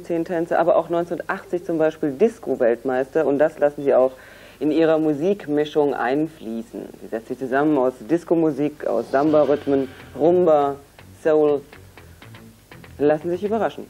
10 Tänze, aber auch 1980 zum Beispiel Disco-Weltmeister, und das lassen sie auch in ihrer Musikmischung einfließen. Sie setzt sich zusammen aus Disco-Musik, aus Samba-Rhythmen, Rumba, Soul. Lassen Sie sich überraschen.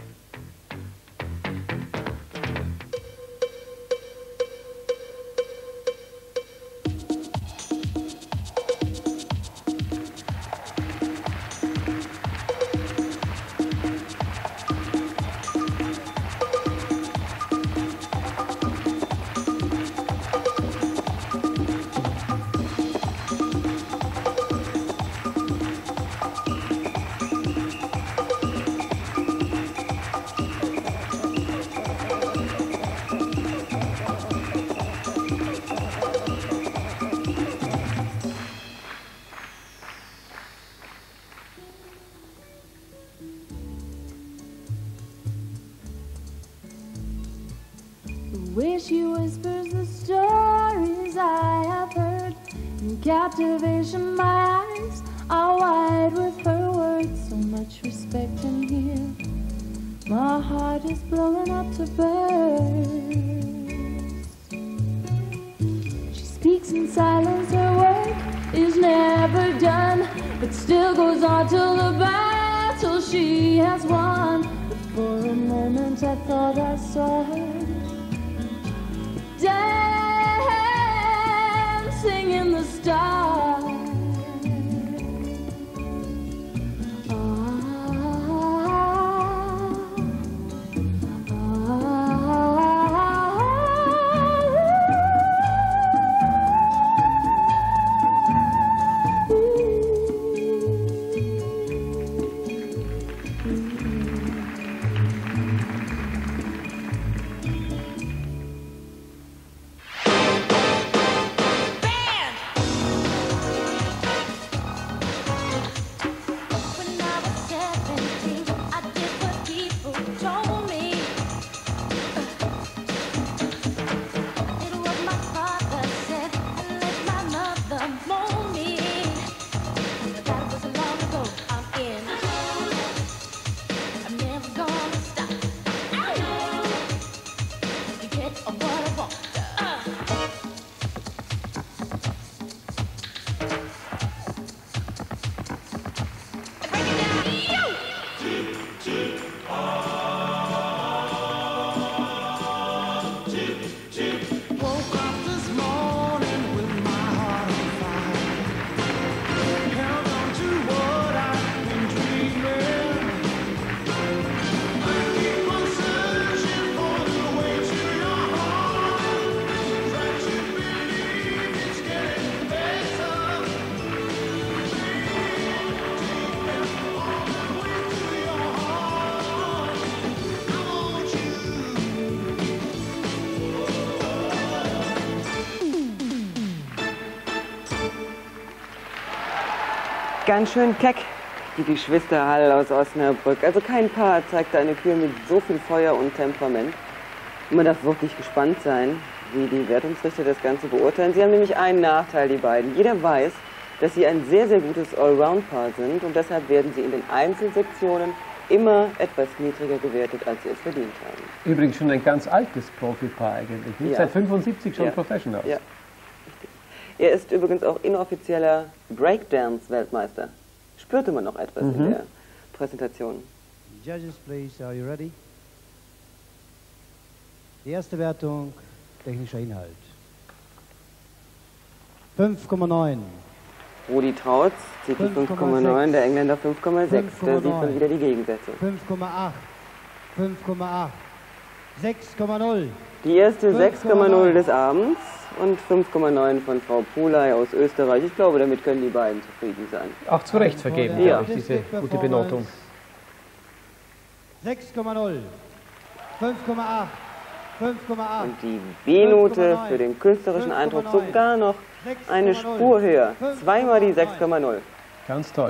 Where she whispers the stories I have heard. In captivation, my eyes are wide with her words. So much respect in here. My heart is blowing up to burst. She speaks in silence, her work is never done, but still goes on till the battle she has won. But for a moment I thought I saw her dancing in the stars. Ganz schön keck, die Geschwister Hall aus Osnabrück. Also kein Paar zeigte eine Kür mit so viel Feuer und Temperament. Man darf wirklich gespannt sein, wie die Wertungsrichter das Ganze beurteilen. Sie haben nämlich einen Nachteil, die beiden. Jeder weiß, dass sie ein sehr, sehr gutes Allround-Paar sind, und deshalb werden sie in den Einzelsektionen immer etwas niedriger gewertet, als sie es verdient haben. Übrigens schon ein ganz altes Profipaar eigentlich, nicht? Ja. Seit 75 schon Professionals. Ja. Er ist übrigens auch inoffizieller Breakdance-Weltmeister. Spürte man noch etwas in der Präsentation. Judges, please, are you ready? Die erste Wertung, technischer Inhalt. 5,9. Rudi Trautz zieht die 5,9, der Engländer 5,6. Da sieht man wieder die Gegensätze. 5,8. 5,8. 6,0. Die erste 6,0 des Abends und 5,9 von Frau Pulay aus Österreich. Ich glaube, damit können die beiden zufrieden sein. Auch zu Recht vergeben, ja, diese gute Benotung. 6,0. 5,8. 5,8. Und die B-Note für den künstlerischen Eindruck sogar noch eine Spur höher. Zweimal die 6,0. Ganz toll.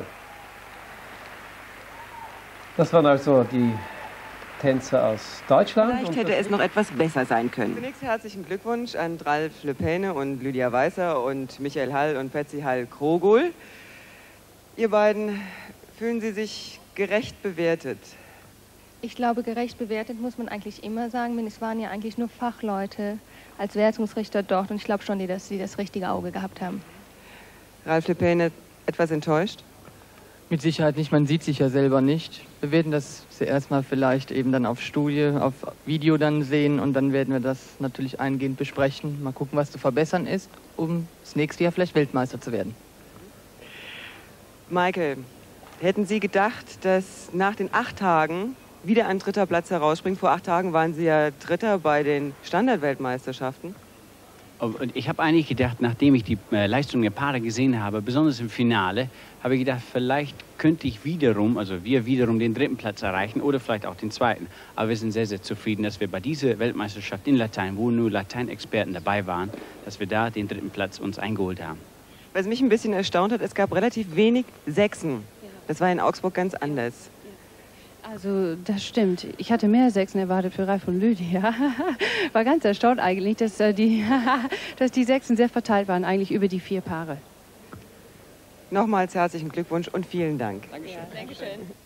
Das waren also die Tänzer aus Deutschland. Vielleicht hätte es noch etwas besser sein können. Zunächst herzlichen Glückwunsch an Ralf Lepene und Lydia Weißer und Michael Hall und Patsy Hall-Krogul. Ihr beiden, fühlen Sie sich gerecht bewertet? Ich glaube, gerecht bewertet muss man eigentlich immer sagen, denn es waren ja eigentlich nur Fachleute als Wertungsrichter dort und ich glaube schon, dass sie das richtige Auge gehabt haben. Ralf Lepene, etwas enttäuscht? Mit Sicherheit nicht, man sieht sich ja selber nicht. Wir werden das zuerst mal vielleicht eben dann auf Studie, auf Video dann sehen und dann werden wir das natürlich eingehend besprechen. Mal gucken, was zu verbessern ist, um das nächste Jahr vielleicht Weltmeister zu werden. Michael, hätten Sie gedacht, dass nach den 8 Tagen wieder ein 3. Platz herausspringt? Vor 8 Tagen waren Sie ja 3. bei den Standardweltmeisterschaften. Und ich habe eigentlich gedacht, nachdem ich die Leistung der Paare gesehen habe, besonders im Finale, habe ich gedacht, vielleicht könnte ich wiederum, also wir wiederum den 3. Platz erreichen oder vielleicht auch den 2. Aber wir sind sehr, sehr zufrieden, dass wir bei dieser Weltmeisterschaft in Latein, wo nur Lateinexperten dabei waren, dass wir da den 3. Platz uns eingeholt haben. Was mich ein bisschen erstaunt hat, es gab relativ wenig Sechsen. Das war in Augsburg ganz anders. Also das stimmt. Ich hatte mehr Sechsen erwartet für Ralf und Lydia. War ganz erstaunt eigentlich, dass die Sechsen sehr verteilt waren, eigentlich über die 4 Paare. Nochmals herzlichen Glückwunsch und vielen Dank. Dankeschön. Ja, Dankeschön.